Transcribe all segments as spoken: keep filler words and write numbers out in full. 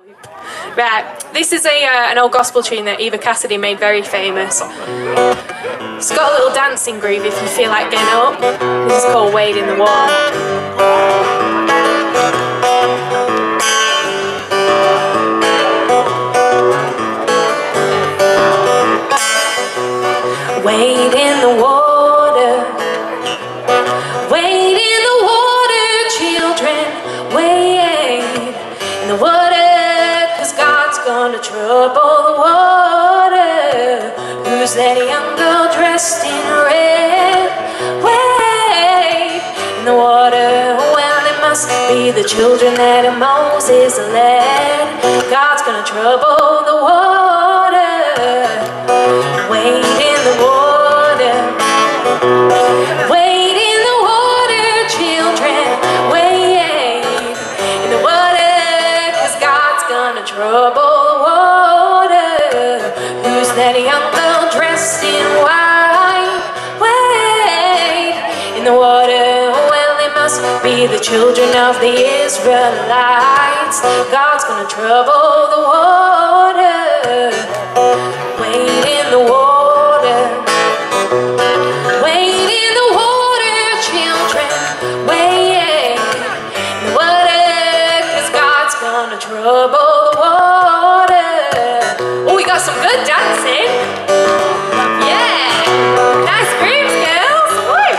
Right, this is a uh, an old gospel tune that Eva Cassidy made very famous. It's got a little dancing groove if you feel like getting up. This is called Wade in the Water. Wade in the water, wade in the water, children, wade in the water, 'cause God's gonna trouble the water. Who's that young girl dressed in red? Wade in the water, well it must be the children that Moses led. God's gonna trouble the water. Wade in the water, wade in the water, children, wade in the water, 'cause God's gonna trouble the water. Who's that young girl dressed in white? Wade in the water, well it must be the children of the Israelites. God's gonna trouble the water. Wade in the water, wade in the water, children, wade in the water, 'cause God's gonna trouble the water. Oh, we got some good dancing. Yeah, nice grooves, girls. Woo.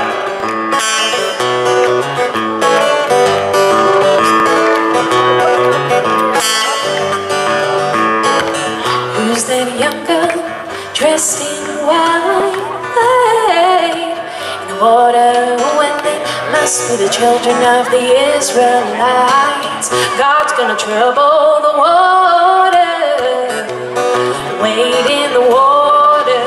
Who's that young girl dressed in white in the water, when they must be the children of the Israelites? God's gonna trouble the water. Wade in the water,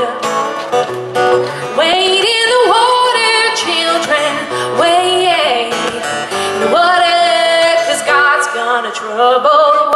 wade in the water, children, wade in the water, 'cause God's gonna trouble the water.